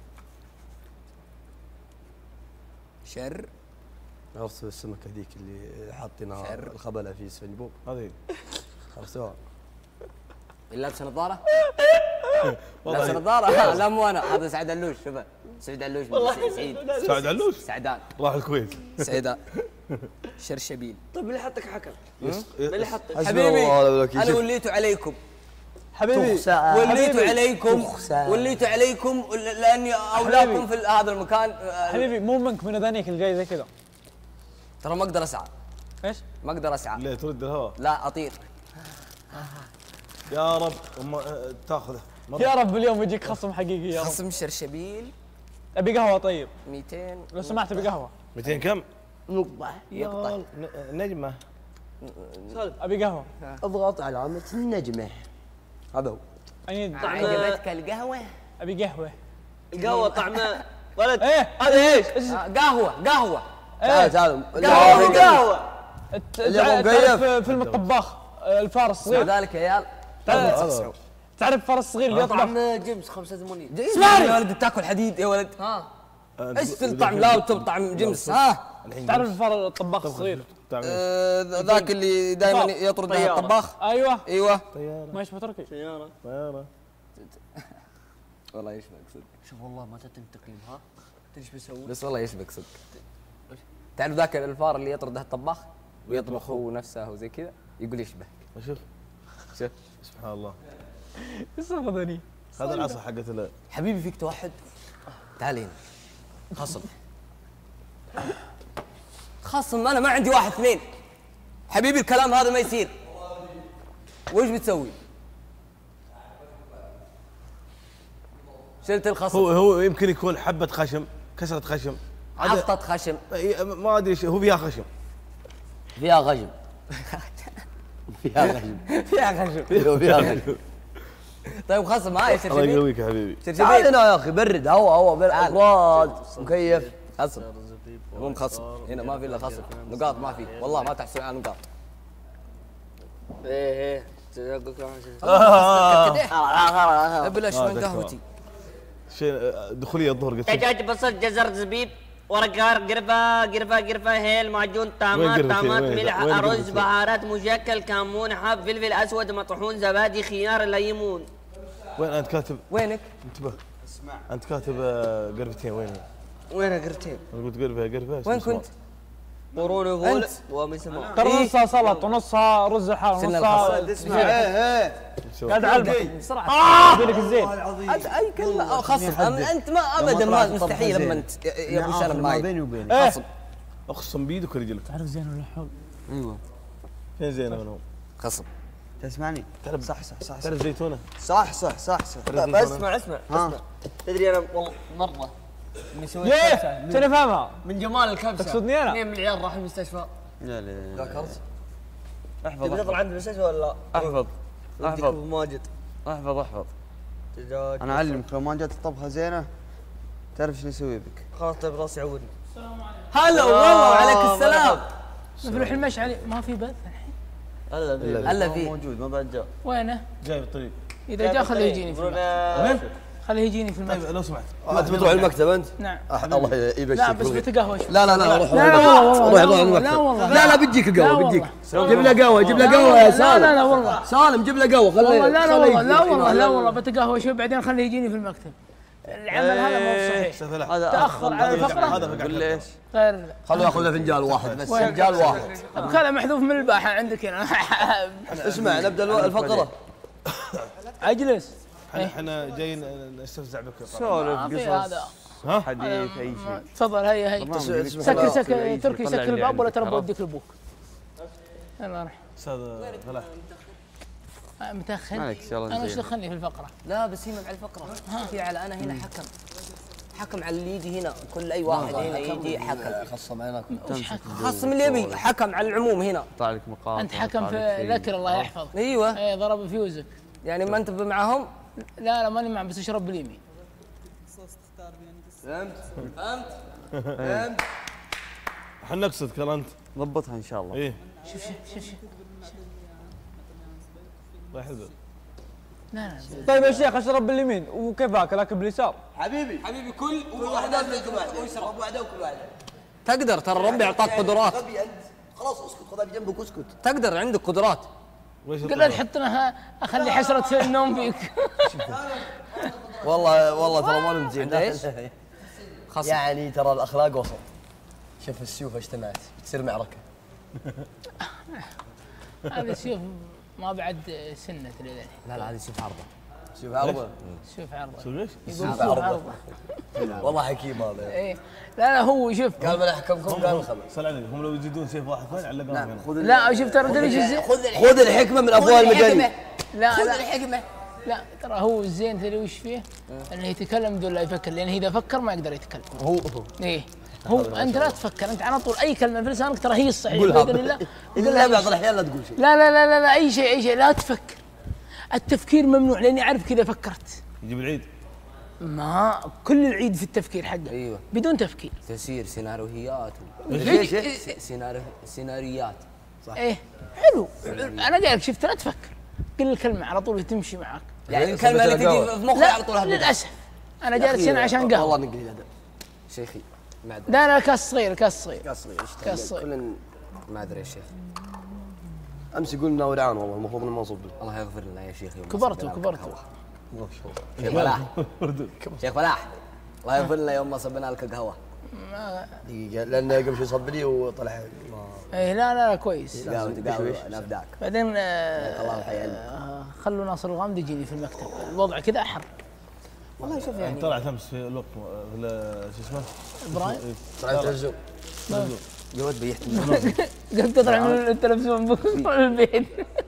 شر عرفت السمكه ذيك اللي حاطينها شر. الخبله في سفنج بوب هذه عرفتوها؟ اللي لابس نظاره؟ لابس نظاره؟ لا مو انا هذا سعد علوش شوفه سعيد علوش سعيد سعد علوش سعدان راح الكويت سعيدان شرشبيل. طيب اللي حطك حكم يس- من اللي حطك حسبي حبيبي الله ونعم الوكيل. انا شوف. وليت عليكم حبيبي وليت عليكم تخسى. وليت عليكم لاني اولاكم في هذا المكان. آه، حبيبي مو منك من ذانيك اللي جاي زي كذا. ترى ما اقدر اسعى ايش؟ ما اقدر اسعى ليه ترد الهواء لا اطير. يا رب أما آه، تاخذه مرة. يا رب اليوم يجيك خصم حقيقي يا رب. خصم شرشبيل ابي قهوه طيب مئتين لو سمحت ابي قهوه. مئتين كم؟ نقطه يا ن- نجمه ابي قهوه. اضغط علامه النجمه. هذا هو. اي عجبتك القهوه؟ ابي قهوه. القهوة طعمه ولد ايه هذا ايش؟ آه، قهوه قهوه تعال تعال قهوه قهوه ت- اللي تع- أبو تعرف مكيف. فيلم الطباخ آه، الفار الصغير ذلك يا عيال تعرف تعرف الفار الصغير اللي يطبخ طعم جيمس خمسة وثمانين. اسمعني يا ولد تاكل حديد يا ولد ها ايش في طعم لاوتوب طعم جيمس ها تعرف الفار الطباخ الصغير آه، ذاك اللي دائما يطرد طيارة. الطباخ. ايوه ايوه ما يشبه تركي سيارة طياره والله يشبك صدق شوف والله ما تنتقم ها. تدري ايش بسوي؟ بس والله يشبك صدق تعرف ذاك الفار اللي يطرده الطباخ ويطبخ هو نفسه وزي كذا يقول يشبه شوف شوف سبحان الله ايش ذني هذا العصا حقت ال- حبيبي فيك توحد تعال هنا خصم خصم انا ما عندي واحد اثنين حبيبي الكلام هذا ما يصير وش بتسوي؟ شلت الخصم هو هو يمكن يكون حبه خشم كسره خشم عاد- عفطة خشم إي، ما ادري إيش- هو فيها خشم فيها غجم. فيها غجم. فيها خشم فيها غجم. طيب خصم ها يا الله شرشبيل يقويك يا حبيبي تعال شرشبيل هنا يا اخي برد هوا هوا براد مكيف. خصم مو خصم هنا ما في الا خصم نقاط ما في والله ما تحصل على نقاط ايه ايه. بلاش آه، من ذكر. قهوتي شيء دخوليه الظهر قلت دجاج بصل جزر زبيب ورق قرفة قرفة قرفة هيل معجون طامات وين قرفتين؟ طامات وين؟ ملح وين أرز قرفتين؟ بهارات مشكل كمون حب فلفل أسود مطحون زبادي خيار ليمون. وين انت كاتب وينك؟ انتبه اسمع انت كاتب آه، قرفتين وين؟ وين قرتين؟ انا قلت قرفه قرفه وين كنت؟ قرون يقول أنت. ومن سمع. ترى نصها سلط ونصها رز الحار سن ونصها اسمع ايه ايه قاعد علبك بسرعه ادي لك الزين أنت اي كلمه أو خصم أم- انت ما ابدا ما مستحيل لما انت يا يا ابو شنب ما ماي بيني وبينك. ايه خصم اقسم بيدك ورجلك تعرف زين ولا حول ايوه فين زينه منهم؟ خصم تسمعني؟ تعرف صح صح صح تعرف زيتونه؟ صح صح صح صح. تعرف بس زيتونة؟ اسمع اسمع ها. اسمع. تدري انا والله مرة اني سويت ليه؟ كبسة توني فاهمها من جمال الكبسة. تقصدني أنا؟ اثنين من العيال راحوا المستشفى. لا لا ذكرت؟ احفظ تبي تطلع عند المستشفى ولا لا؟ احفظ وديك احفظ ابو ماجد. احفظ احفظ. دجاج انا اعلمك لو ما جات الطبخه زينه تعرف شنو اسوي بك. خلاص طيب راسي عودني. هلا والله وعليك السلام مفلوح المشعل ما في بث هلا بيه. هلا في موجود ما بعد جاء. وينه؟ جاي بالطريق اذا جاء خليه يجيني في المكتب وين؟ خليه يجيني في المكتب طيب لو سمحت انت بتروح المكتب انت؟ نعم أح- الله يبشرك لا بس بالخير. بتقهوى شوي لا لا لا روح لا والله روح روح والله المكتب. لا والله لا لا بيجيك لا قهوه والله. بيجيك جيب له قهوه جيب له قهوه يا لا سالم. لا لا والله سالم جيب له قهوه خليه والله لا لا خليه والله لا يجي. والله لا والله بتقهوى شوي بعدين خليه يجيني في المكتب العمل هذا مو صحيح سفلح هذا تاخر على الفقره هذا فقع قول لي ايش؟ غير خلوه ياخذ له فنجان واحد بس فنجان واحد. كذا محذوف من الباحه عندك هنا اسمع نبدا الو- الفقره. اجلس احنا احنا جايين نستفزع بك سولف ما في قصص هذا حديث اي شيء. تفضل هيا هيا برنامج سكر يقولك سكر يعيش تركي ويطلع سكر اللي الباب ولا عندك، ترى عرفت؟ بوديك البوك يلا راح استاذ فلاح متاخر مالك ان شاء الله انا وش زين. دخلني في الفقره لا بس هي مع الفقره في على انا هنا حكم حكم على اللي يجي هنا كل اي واحد هنا يجي حكم خصم عينك خصم اللي يبي حكم على العموم هنا طلع لك مقاطع انت حكم طلع في لك شيء. ذكر الله يحفظ ايوه ايه ضرب فيوزك يعني ما انت معهم لا لا ماني معه بس اشرب باليمين احنا نقصد كلام ضبطها ان شاء الله. ايه شوف شوف شوف شوف الله يحفظك لا لا طيب يا شيخ اشرب باليمين وكيف اكل اكل باليسار حبيبي حبيبي كل كل واحد لازم يكون واحد ويشرب واحده وكل واحد. تقدر ترى ربي اعطاك قدرات غبي انت خلاص اسكت خذها بجنبك واسكت. تقدر عندك قدرات ويش قل الطلب؟ تحطنا اخلي حسره النوم فيك والله والله ترى ما نمزين. عند ايش؟ خصم يعني ترى الاخلاق وسط. شوف السيوف اجتمعت بتصير معركه. هذا شوف ما بعد سنه لذلك لا لا هذه شوف عرضه شوف عرضه. شوف عرضه شوف ليش؟ يقول شوف عرضه والله حكيم هذا. ايه لا لا هو شوف قال من احكمكم قال الخبر. صل عليك هم لو يزيدون سيف واحد ثاني علقهم هنا خذ لا شوف ترى تدري ايش الزين خذ الحكمه من افواه المجانين. لا لا الحكمه لا ترى هو الزين تدري وش فيه؟ انه يتكلم بدون لا يفكر لان اذا فكر ما يقدر يتكلم هو هو ايه هو انت لا تفكر انت على طول اي كلمه في لسانك ترى هي الصحيح قولها باذن الله الا بعض الاحيان لا تقول شيء. لا لا لا لا, لا اي شيء اي شيء لا تفكر التفكير ممنوع لاني اعرف كذا فكرت يجيب العيد ما كل العيد في التفكير حقه. ايوه بدون تفكير. تسير سيناريوهات و- ليش؟ س- سيناريو سيناريوهات. صح. ايه حلو. انا قايل لك شفت لا تفكر، كل الكلمه على طول تمشي معك. يعني الكلمه اللي تجي في مخي على طول لا هبدأ. للاسف انا جالس هنا عشان والله قهوه. نقلي هذا شيخي ما ادري. لا لا كاس صغير كاس صغير. كاس صغير ايش كاس تبي؟ صغير. كل ما ادري يا شيخ. امس يقول لنا ولعان والله المفروض انه ما نصب له. الله يغفر لنا يا شيخ يوم كبرتوا كبرتوا. شيخ فلاح شيخ فلاح الله يغفر لنا يوم ما صبنا لك قهوه. دقيقه لان قبل شوي صب لي وطلع ما ايه لا لا لا كويس. قهوه قهوه نبداك. بعدين آه، الله يحيينا. آه، خلوا ناصر الغامدي يجيني في المكتب، الوضع كذا احر. والله شوف يعني طلعت امس في الوقت في ال- شو اسمه؟ ابراهيم طلع التلفزيون قلت بيحتي قلت اطلع من التلفزيون بكره من البيت.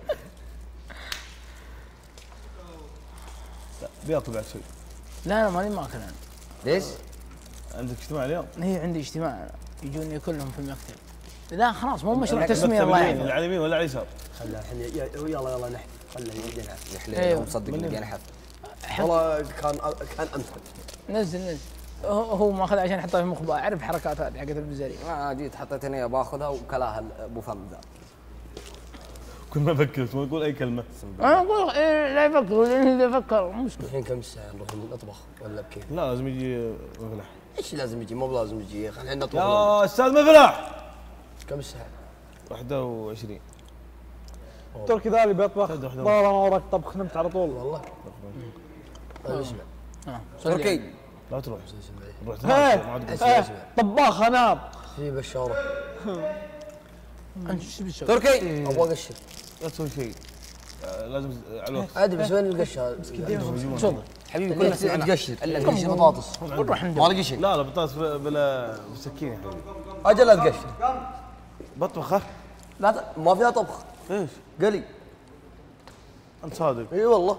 بياكل بعد شوي. لا انا ماني ماكل انا. ليش؟ عندك اجتماع اليوم؟ هي عندي اجتماع يجوني كلهم في المكتب. لا خلاص مو مشروع تسميه الله اللي يعافيك. على اليمين ولا على اليسار؟ خلها الحين يلا يلا نحن خلها ينحف يحلى أيوه. مصدق اني انا حف. والله كان كان امثل نزل نزل هو هو ماخذ عشان يحطها في مخبأ، اعرف حركات هذه حقت البزاريه. ما جيت حطيت هنا باخذها وكلاها ابو فم ذا. كل ما افكر ما اقول اي كلمه. انا اقول إيه لا يفكر لان اذا فكر مشكله. الحين كم ساعه نروح نطبخ ولا بكيف؟ لا لازم يجي مفلح. ايش لازم يجي مو بلازم يجي خلينا الحين نطبخ يا استاذ مفلح كم ساعه؟ واحد وعشرين. تركي ذا اللي بيطبخ واحدة واحدة. ضرر انا وراك طبخ نمت على طول. والله طيب اسمع آه. تركي لا تروح روح إيه. تنام ما عاد إيه، طباخ انام. في بشاره انت ايش بتسوي؟ تركي ابغى اقشر لا تسوي شيء. آه، لازم على الوقت. عادي بس وين القشه؟ شوف حبيبي كل كلك تقشر تقشر بطاطس نروح ما ندور. لقي شيء لا لا بطاطس بلا بسكين يا حبيبي. اجل لا تقشر بطبخ ها؟ لا ت- ما فيها طبخ ايش؟ قلي انت صادق. اي والله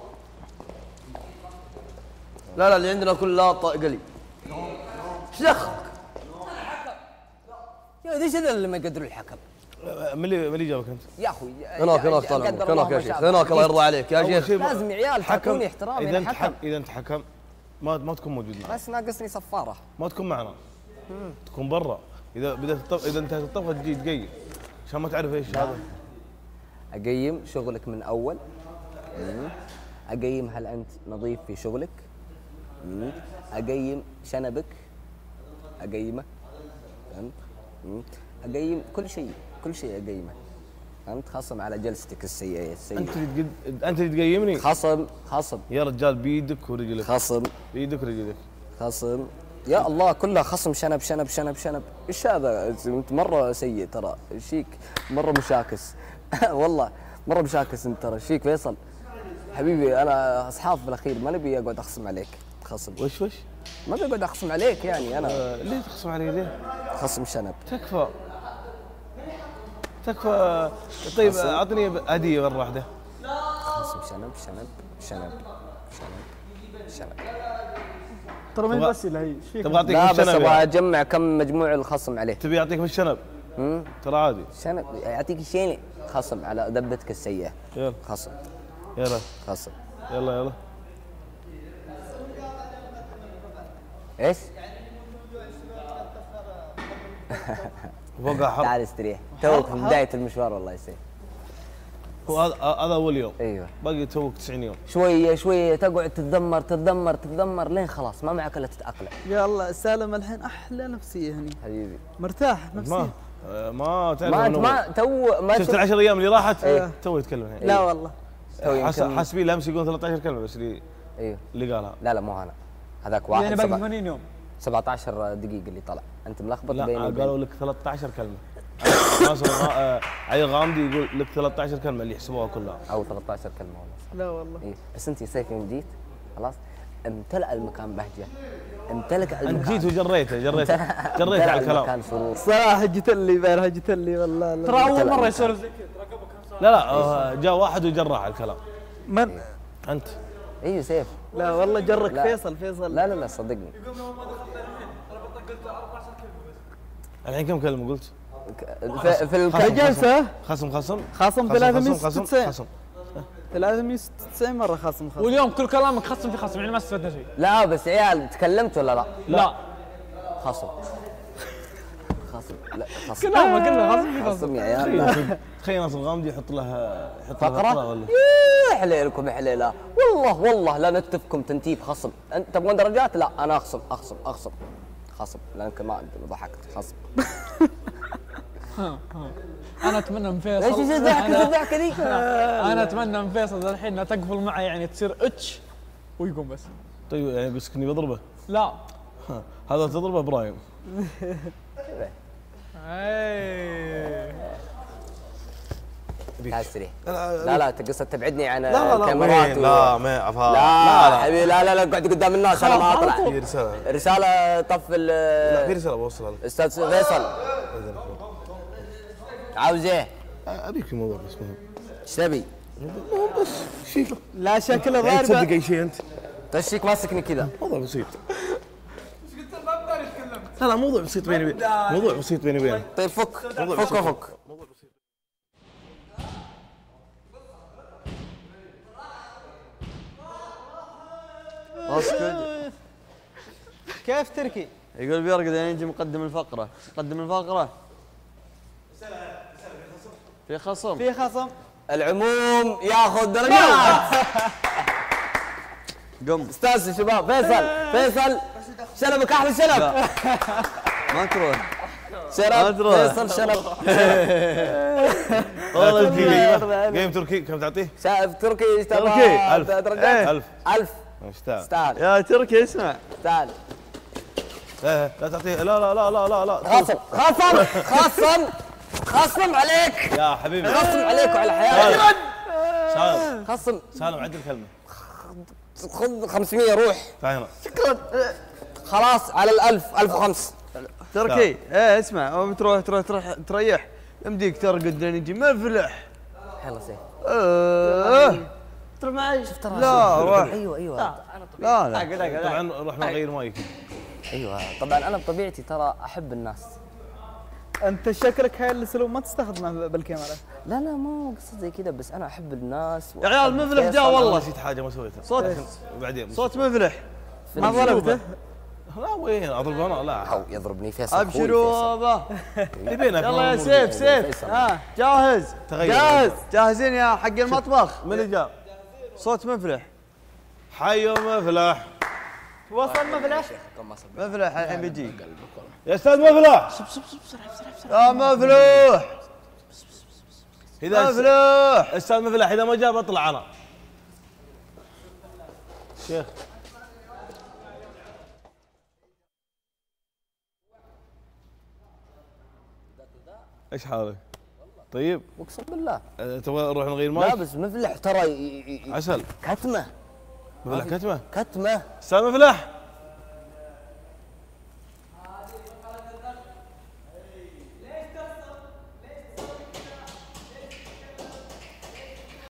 لا لا اللي عندنا كله ط- قلي ايش دخلك؟ يا ليش هذا اللي ما يقدروا الحكم؟ من اللي من اللي جابك انت؟ يا اخوي هناك هناك طال عمرك هناك يا شيخ هناك الله يرضى عليك يا أول شيخ شيء لازم يا عيال حكم تعطوني احترام اذا يا انت حكم. حكم اذا انت حكم ما ما تكون موجود معنا. بس ناقصني صفاره. ما تكون معنا. تكون برا. اذا بدأت الطبخ اذا انتهت الطبخه تجي تقيم عشان ما تعرف ايش هذا. اقيم شغلك من اول. مم. اقيم هل انت نظيف في شغلك. مم. اقيم شنبك. اقيمه. فهمت؟ مم. اقيم كل شيء كل شيء اقيمه. فهمت؟ خصم على جلستك السيئه السيئه. انت اللي تقد... انت اللي تقيمني. خصم خصم يا رجال بيدك ورجلك. خصم بيدك ورجلك. خصم. يا الله كلها خصم شنب شنب شنب شنب. ايش هذا؟ انت مره سيء ترى. شيك مره مشاكس. والله مره مشاكس انت ترى. شيك فيصل حبيبي انا اصحاب بالاخير ما نبي اقعد اخصم عليك. خصم وش وش؟ ما بقعد اخصم عليك يعني انا. آه ليه تخصم علي ليه؟ خصم شنب. تكفى تكفى. طيب اعطني هديه مره واحده. خصم شنب شنب شنب شنب شنب. ترى مين تبغى- بس اللي هي ايش فيك؟ تبغى اعطيك لا بس بالشنب ابغى يعني. اجمع كم مجموع الخصم عليه. تبي اعطيك بالشنب؟ امم ترى عادي. شنب يعطيك شيء خصم على دبتك السيئه. يلا خصم يلا خصم. يلا يلا. ايش؟ فوقها حر. تعال استريح توك في بدايه المشوار والله يا سيف. هو هذا هذا اول يوم. ايوه باقي توك تسعين يوم. شويه شويه تقعد تتذمر تتذمر تتذمر لين خلاص ما معك الا تتاقلم. يلا سالم الحين احلى نفسيه هني، حبيبي مرتاح ما نفسيا. آه، ما تعرف ما انت أنا ما تو ما شفت شفت العشر ايام اللي راحت؟ إيه. تو يتكلم الحين. لا والله تو حس- يمكن- حاسبين امس يقول ثلاثة عشر كلمه بس اللي ايوه اللي قالها. لا لا مو انا هذاك واحد يعني باقي سبع- ثمانين يوم. سبعة عشر دقيقه اللي طلع انت ملخبط لا بيني قالوا وبين لك ثلاثة عشر كلمه. ناصر غا- آه، علي غامدي يقول لك ثلاثة عشر كلمه اللي يحسبوها كلها. او ثلاثة عشر كلمه والله. لا والله إيه. بس انت يا سيف يوم جيت خلاص امتلأ المكان بهجه امتلك انت المكان جيت وجريته جريته جريته على الكلام. المكان سرور. صراحه جت اللي بارها جت اللي والله لا. ترى اول طلع مره من يسولف زي كذا ترى قبل كم سنه. لا لا آه، جاء واحد وجرح على الكلام. من؟ انت ايوه سيف. لا والله جرك لا. فيصل فيصل. لا لا لا صدقني. الحين كم كلمه قلت؟ في, في خصم الك... جلسه خصم خصم خصم ثلاثمية وستة خصم وتسعين. خصم ثلاثمية وستة وتسعين مره خصم خصم. واليوم كل كلامك خصم في خصم يعني ما استفدنا شيء. لا بس عيال تكلمت ولا لا؟ لا خصم خصم لا خصم كلامك كله خصم في خصم. خصم يا عيال. تخيل ناصر الغامدي يحط لها يحط فقرة؟ لها فقرة ولا يا حليلكم يا حليلة، والله والله لا نتفكم تنتيب خصم. انت تبغون درجات؟ لا انا اخصم اخصم اخصم خصم لانك ما ضحكت خصم. انا اتمنى من فيصل ايش ايش الضحكة أنا- الضحكة ذي؟ انا اتمنى من فيصل الحين انها تقفل معي يعني تصير اتش ويقوم بس. طيب يعني قصدك اني بضربه؟ لا ها، هذا تضربه ابراهيم. اي تعال استريح. لا لا لا تقصد تبعدني عن لا لا الكاميرات وين؟ لا ما يعرفها. لا لا حبيبي لا لا لا اقعد قدام الناس انا ما اطلع. في رسالة. رسالة طف لا في ال رسالة بوصلها لك. استاذ فيصل عاوز ايه؟ ابيك في موضوع بس مهم. ايش تبي؟ شيء لا شكله يعني ضاربه. تصدق اي شيء انت؟ تشيك ماسكني كذا. موضوع بسيط. لا لا موضوع بسيط بيني وبين موضوع بسيط بيني وبينك. طيب فك فك فك. اسكت. كيف تركي؟ يقول بيرقد يعني يجي مقدم الفقره، مقدم الفقره. في خصم. في خصم. العموم ياخذ درجات. قم. استاذ الشباب فيصل فيصل شنبك احلى شنب. ما تروح. شنب تروح. فيصل شنب. والله تركي جيم تركي كم تعطيه؟ شايف تركي ايش تبغى؟ تركي ألف. درجات؟ ألف. ألف. ايش تعال؟ استاهل يا تركي اسمع. استاهل. لا لا تعطيه لا لا لا لا لا لا خصم خصم خصم خصم عليك. يا حبيبي خصم عليك وعلى حياتك. سالم خصم. سالم عدل كلمة. خذ خمسمية روح. تعال شكرا. خلاص على الألف ألف وخمس. تركي ايه اسمع أو بتروح تروح تروح تريح يمديك ترقد لين يجي مفلح. يلا سيف. آه. تروح معي شفت لا روح. ايوه ايوه لا لا طبعا رحنا نغير مايك. ايوه طبعا انا بطبيعتي ترى احب الناس. انت شكلك هاي الاسلوب ما تستخدمه بالكاميرا. لا لا ما قصة زي كذا بس انا احب الناس. يا عيال مفلح جاء والله. نسيت حاجة ما سويتها. صوت وبعدين صوت مفلح. ما ضربته؟ لا وين اضرب انا لا. او يضربني فيصل. ابشروا با. يبينك يلا يا سيف سيف ها جاهز. تغير. جاهز جاهزين يا حق المطبخ. من اللي جاب؟ صوت مفلح. حي ومفلح. وصل مفلح. مفلح الحين بيجي. يا استاذ مفلح. يا مفلوح. اذا مفلوح. استاذ مفلح اذا ما جاء بطلع انا. شيخ ايش حالك؟ طيب اقسم بالله. أه، تبغى نروح نغير مايك؟ لا بس مفلح ترى ي- ي- ي- عسل كتمه مفلح كتمه كتمه. استاذ مفلح